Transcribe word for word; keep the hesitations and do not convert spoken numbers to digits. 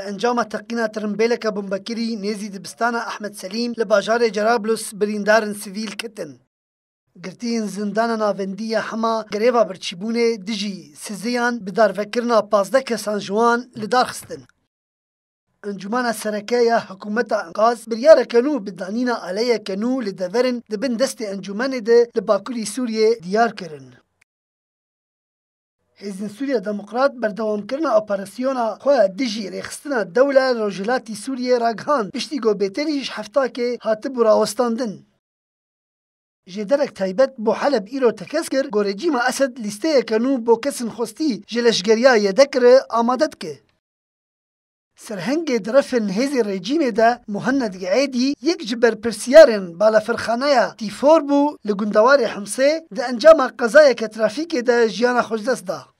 انجام تقینا ترنبیلک بومبکری نزی دبستان احمد سلیم لباجار جرابلس بریندارن سیویل کتن. گرتین زندان ناوندی حما گریوا برچیبونه دجی سزیان بدار فکرنا پازده کسان جوان لدار خستن. انجمان سرکه حکومت انقاذ بریار کنو بدانینا علیه کنو لدورن دبن دست انجمان ده لباکوری سوریه دیار کرن. حزب سوریا دموکرات بردوام کرنا اپراسیونا خواه دجی ریخستنا دوله روجلاتی سوریه راگهان پشتی گو بیتریش هفته که هاتب راوستاندن. جدرک تایبت بو حلب ایرو تکس کر گو رژیم اسد لیسته کنو بو کسن خوستی جلشگریا یدکر آمادت که. سرهنگ درفن هزی رژیم ده مهند عیدی یک جبر پرسیارن بالا فرخانه تیفور بو لگندوار حمسه ده انجام قضایه که ترافیک ده جیانا خوش دست ده.